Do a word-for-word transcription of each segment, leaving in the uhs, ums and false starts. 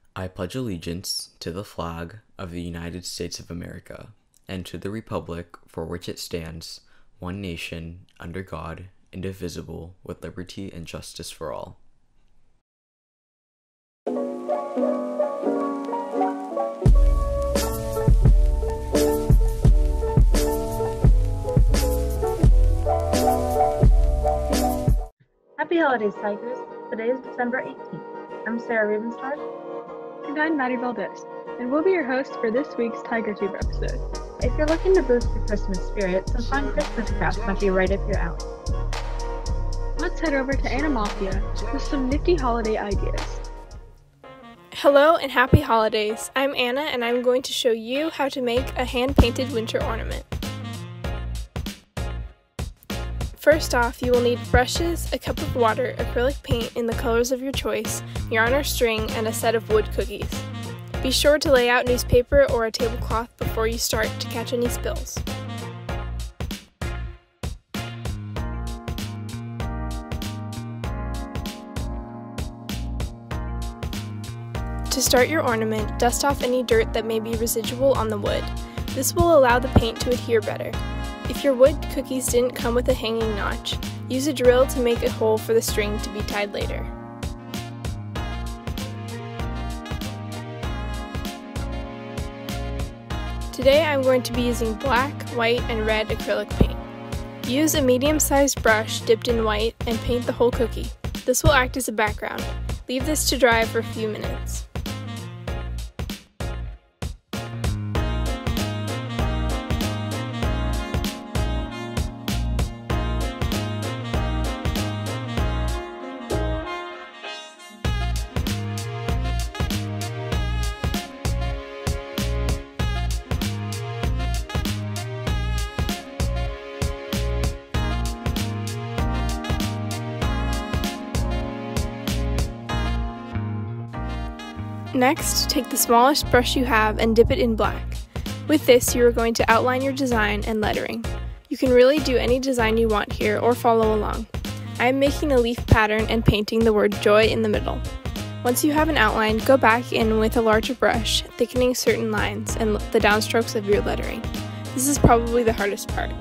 I pledge allegiance to the flag of the United States of America and to the republic for which it stands, one nation, under God, indivisible, with liberty and justice for all. Happy holidays, Tigers. Today is December eighteenth. I'm Sarah Ravenstark. And I'm Maddie Valdez, and we'll be your hosts for this week's Tiger Tube episode. If you're looking to boost your Christmas spirit, some fun Christmas crafts might be right up your alley. Let's head over to Anna Mafia with some nifty holiday ideas. Hello and happy holidays. I'm Anna and I'm going to show you how to make a hand-painted winter ornament. First off, you will need brushes, a cup of water, acrylic paint in the colors of your choice, yarn or string, and a set of wood cookies. Be sure to lay out newspaper or a tablecloth before you start to catch any spills. To start your ornament, dust off any dirt that may be residual on the wood. This will allow the paint to adhere better. If your wood cookies didn't come with a hanging notch, use a drill to make a hole for the string to be tied later. Today I'm going to be using black, white, and red acrylic paint. Use a medium-sized brush dipped in white and paint the whole cookie. This will act as a background. Leave this to dry for a few minutes. Next, take the smallest brush you have and dip it in black. With this, you are going to outline your design and lettering. You can really do any design you want here or follow along. I am making a leaf pattern and painting the word joy in the middle. Once you have an outline, go back in with a larger brush, thickening certain lines and the downstrokes of your lettering. This is probably the hardest part.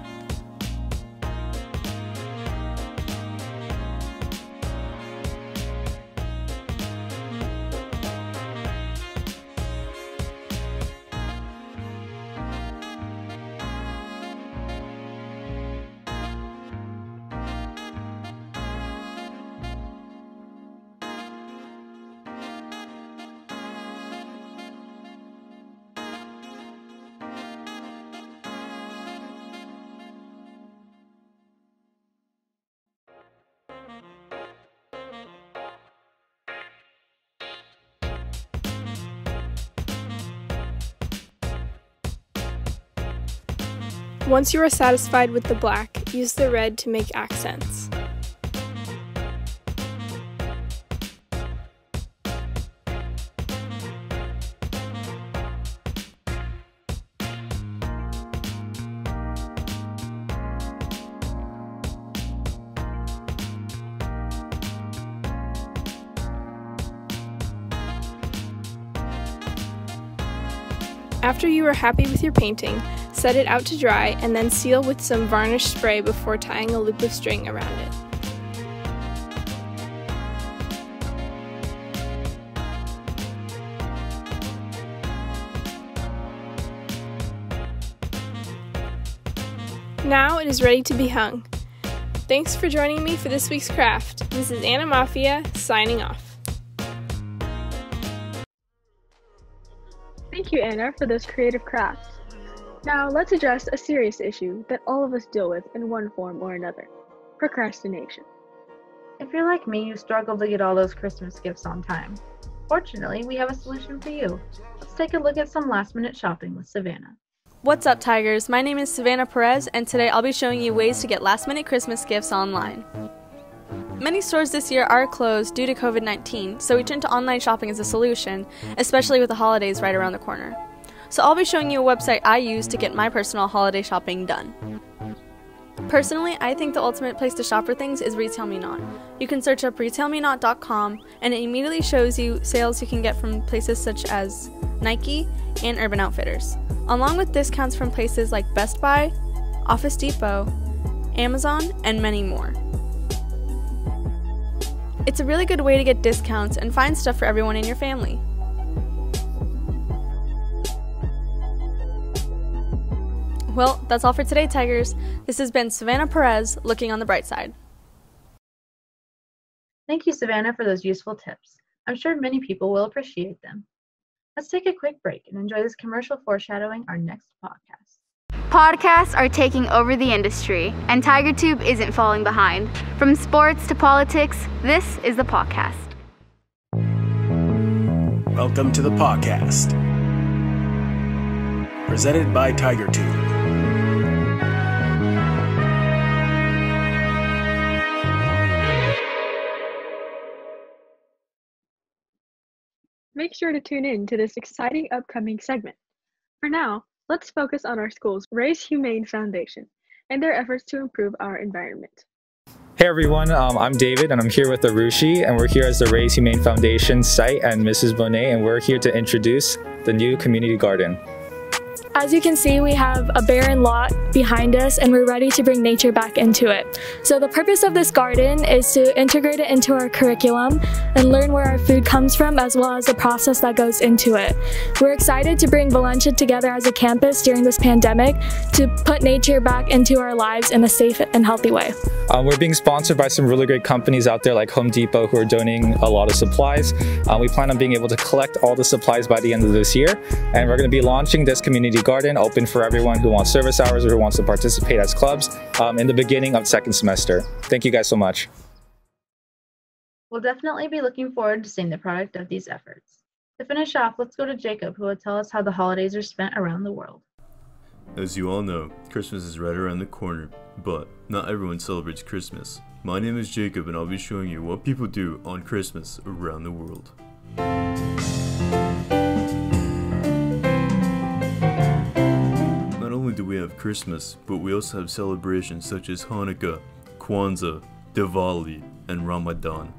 Once you are satisfied with the black, use the red to make accents. After you are happy with your painting, set it out to dry and then seal with some varnish spray before tying a loop of string around it. Now it is ready to be hung. Thanks for joining me for this week's craft. This is Anna Mafia, signing off. Thank you, Anna, for those creative crafts. Now, let's address a serious issue that all of us deal with in one form or another: procrastination. If you're like me, you struggle to get all those Christmas gifts on time. Fortunately, we have a solution for you. Let's take a look at some last-minute shopping with Savannah. What's up, Tigers? My name is Savannah Perez, and today I'll be showing you ways to get last-minute Christmas gifts online. Many stores this year are closed due to covid nineteen, so we turned to online shopping as a solution, especially with the holidays right around the corner. So I'll be showing you a website I use to get my personal holiday shopping done. Personally, I think the ultimate place to shop for things is RetailMeNot. You can search up retail me not dot com and it immediately shows you sales you can get from places such as Nike and Urban Outfitters, along with discounts from places like Best Buy, Office Depot, Amazon, and many more. It's a really good way to get discounts and find stuff for everyone in your family. Well, that's all for today, Tigers. This has been Savannah Perez, looking on the bright side. Thank you, Savannah, for those useful tips. I'm sure many people will appreciate them. Let's take a quick break and enjoy this commercial foreshadowing our next podcast. Podcasts are taking over the industry, and TigerTube isn't falling behind. From sports to politics, this is the podcast. Welcome to the podcast, presented by TigerTube. Make sure to tune in to this exciting upcoming segment. For now, let's focus on our school's Raise Humane Foundation and their efforts to improve our environment. Hey everyone, um, I'm David and I'm here with Arushi, and we're here as the Raise Humane Foundation site and Missus Bonet, and we're here to introduce the new community garden. As you can see, we have a barren lot behind us and we're ready to bring nature back into it. So the purpose of this garden is to integrate it into our curriculum and learn where our food comes from, as well as the process that goes into it. We're excited to bring Valencia together as a campus during this pandemic to put nature back into our lives in a safe and healthy way. Um, we're being sponsored by some really great companies out there like Home Depot, who are donating a lot of supplies. Um, we plan on being able to collect all the supplies by the end of this year, and we're going to be launching this community garden open for everyone who wants service hours or who wants to participate as clubs um, in the beginning of second semester. Thank you guys so much. We'll definitely be looking forward to seeing the product of these efforts. To finish off, let's go to Jacob, who will tell us how the holidays are spent around the world. As you all know, Christmas is right around the corner, but not everyone celebrates Christmas. My name is Jacob and I'll be showing you what people do on Christmas around the world. Not only do we have Christmas, but we also have celebrations such as Hanukkah, Kwanzaa, Diwali, and Ramadan.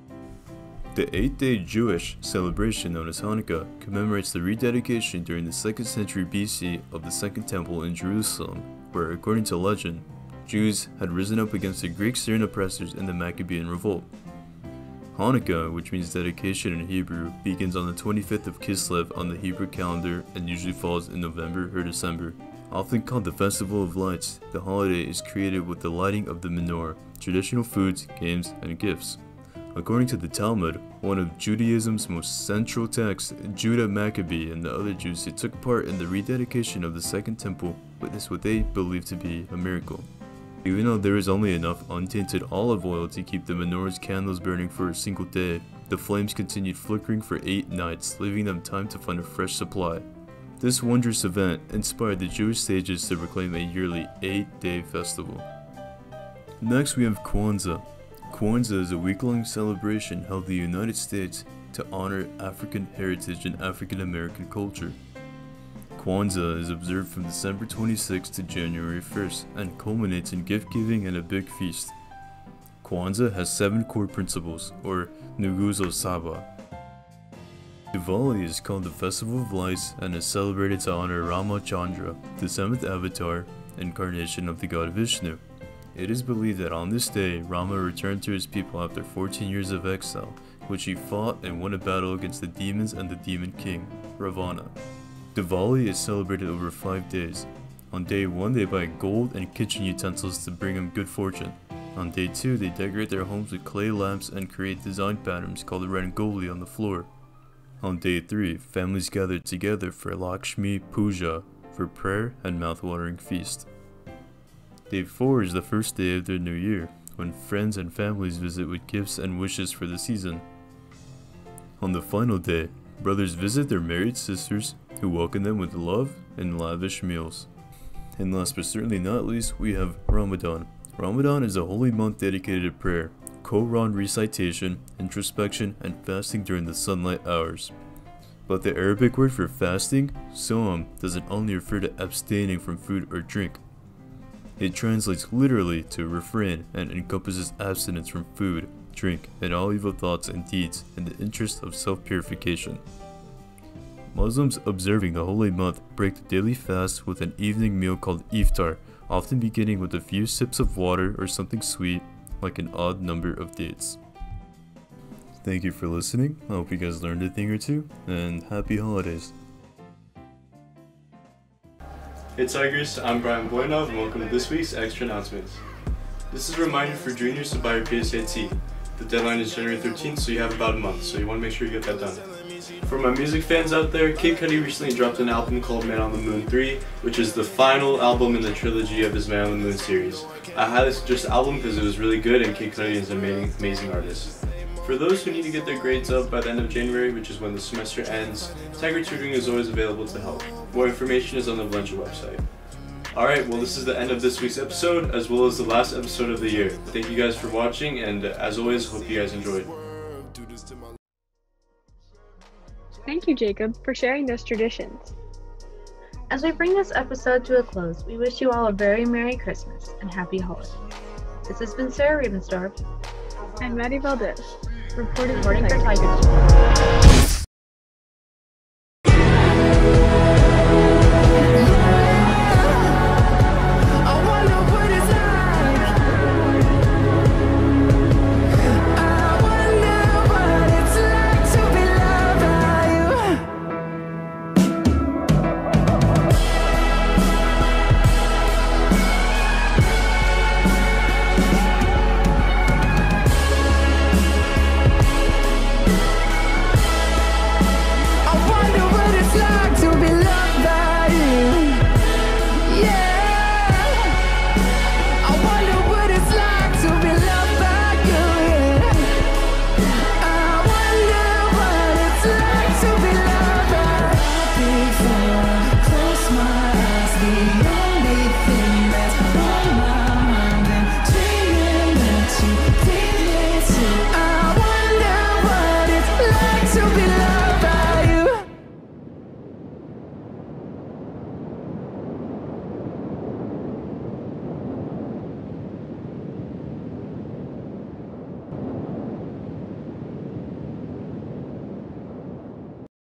The eight-day Jewish celebration known as Hanukkah commemorates the rededication during the second century B C of the Second Temple in Jerusalem, where, according to legend, Jews had risen up against the Greek Syrian oppressors in the Maccabean revolt. Hanukkah, which means dedication in Hebrew, begins on the twenty-fifth of Kislev on the Hebrew calendar and usually falls in November or December. Often called the Festival of Lights, the holiday is created with the lighting of the menorah, traditional foods, games, and gifts. According to the Talmud, one of Judaism's most central texts, Judah Maccabee and the other Jews who took part in the rededication of the Second Temple witnessed what they believed to be a miracle. Even though there is only enough untainted olive oil to keep the menorah's candles burning for a single day, the flames continued flickering for eight nights, leaving them time to find a fresh supply. This wondrous event inspired the Jewish sages to proclaim a yearly eight-day festival. Next we have Kwanzaa. Kwanzaa is a week-long celebration held in the United States to honor African heritage and African American culture. Kwanzaa is observed from December twenty-sixth to January first and culminates in gift-giving and a big feast. Kwanzaa has seven core principles, or Nguzo Saba. Diwali is called the Festival of Lights and is celebrated to honor Ramachandra, the seventh avatar, incarnation of the god Vishnu. It is believed that on this day, Rama returned to his people after fourteen years of exile, which he fought and won a battle against the demons and the demon king, Ravana. Diwali is celebrated over five days. On day one, they buy gold and kitchen utensils to bring them good fortune. On day two, they decorate their homes with clay lamps and create design patterns called Rangoli on the floor. On day three, families gather together for Lakshmi Puja, for prayer and mouth-watering feast. Day four is the first day of the new year, when friends and families visit with gifts and wishes for the season. On the final day, brothers visit their married sisters, who welcome them with love and lavish meals. And last but certainly not least, we have Ramadan. Ramadan is a holy month dedicated to prayer, Quran recitation, introspection, and fasting during the sunlight hours. But the Arabic word for fasting, Sawm, doesn't only refer to abstaining from food or drink. It translates literally to refrain and encompasses abstinence from food, drink, and all evil thoughts and deeds in the interest of self-purification. Muslims observing the holy month break the daily fast with an evening meal called iftar, often beginning with a few sips of water or something sweet, like an odd number of dates. Thank you for listening. I hope you guys learned a thing or two, and happy holidays. Hey Tigers, I'm Brian Boynov and welcome to this week's Extra Announcements. This is a reminder for juniors to buy your P S A T. The deadline is January thirteenth, so you have about a month, so you want to make sure you get that done. For my music fans out there, Kid Cudi recently dropped an album called Man on the Moon three, which is the final album in the trilogy of his Man on the Moon series. I highly suggest the album because it was really good and Kid Cudi is an amazing, amazing artist. For those who need to get their grades up by the end of January, which is when the semester ends, Tiger Tutoring is always available to help. More information is on the Valencia website. Alright, well this is the end of this week's episode, as well as the last episode of the year. Thank you guys for watching, and as always, hope you guys enjoyed. Thank you, Jacob, for sharing those traditions. As we bring this episode to a close, we wish you all a very Merry Christmas and Happy Holidays. This has been Sarah Ravensdorf and Maddie Valdez, reporting, reporting for Tiger Tiger Tutoring.